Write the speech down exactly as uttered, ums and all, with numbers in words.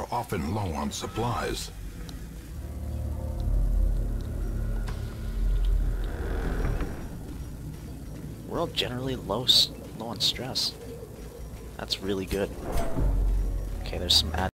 often low on supplies. We're all generally low, s- low on stress. That's really good. Okay, there's some ad